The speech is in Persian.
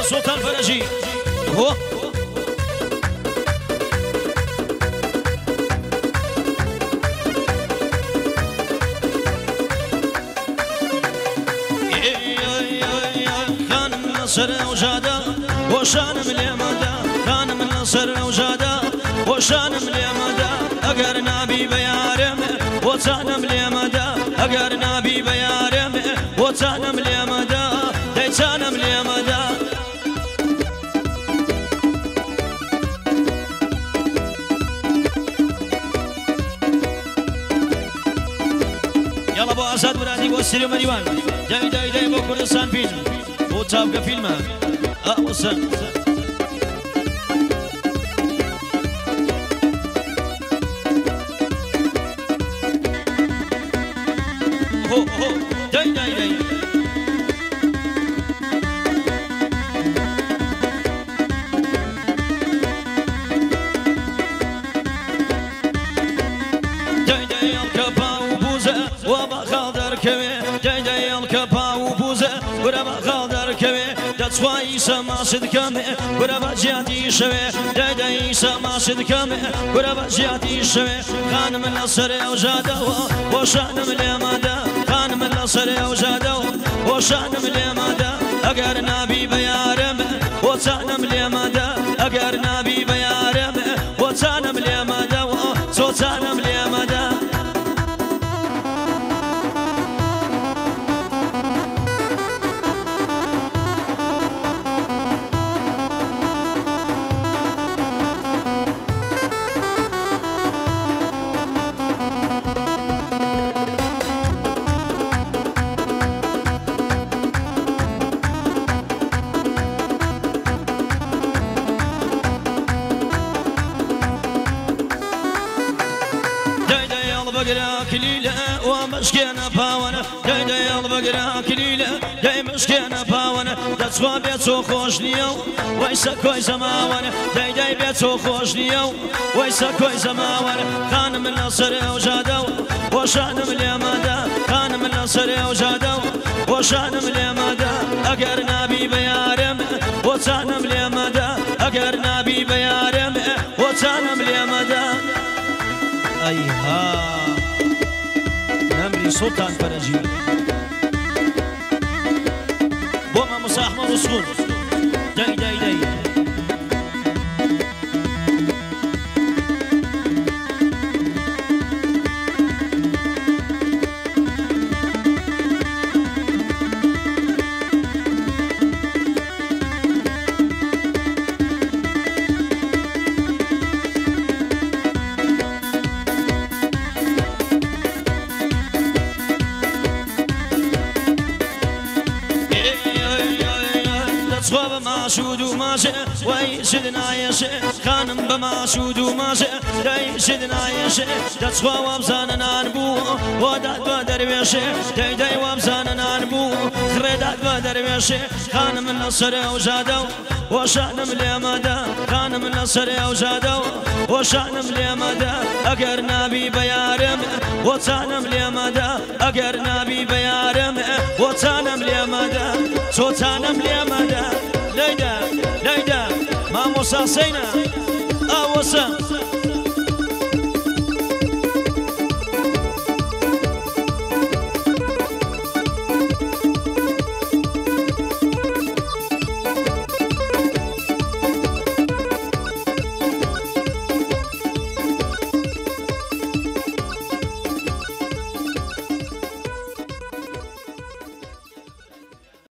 سلطان فرجي هو نصر وجاده وشانم اليمدا خانم النصر وجاده وشانم اليمدا اگر نبي بيارم وتانم اليمدا اگر نبي بيارم وتانم اليمدا ديتانم اليمدا يلا ابو اسد برادي والسيري مريوان جاي جاي جاي ابو كردستان فيلم وتابقى فيلمه وسن هو هو داي داي داي داي داي الكبا وبوزه وبخاضر كوي داي داي الكبا وبوزه وربخاضر كوي دتسوي سما صدقمه وربجاتي شوي داي داي سما صدقمه وربجاتي شوي خانم النصر وجاده وشانم اليمدا خانم النصر وجاده وشانم اليمدا اگر نبي بيارم وتانم اليمدا اگر نبي بيارم وتانم اليمدا وتانم اليمدا بقرا كليلة ومشكينا باونا داي داي بقرا كليلة داي مشكينا باونا دتسوا بيتو خوش ليو ويسا كوي زماونا داي داي بيتو خوش ليو ويسا كوي زماونا خانم النصر وجادو وشانم اليمدا خانم النصر وجادو وشانم اليمدا اگر نبي بيارم وتانم اليمدا اگر نبي بيارم وتانم اليمدا ايها نمري سلطان فرجي بوما مصاحمة وصول داي داي داي شود وماشي ويشدنا يا شيخ خانم بما شود وماشي يشدنا يا شيخ تسوا وابزاننا نبو وداد بدر يا شيخ داي داي وابزاننا نبو خرداد بدر يا شيخ خانم النصر وجادو وشانم اليمدا خانم النصر وجادو وشانم اليمدا اگر نبي بيارم وتانم اليمدا اگر نبي بيارم وتانم اليمدا توتانم اليمدا ليدا ليدا ما مصاصينا اوسا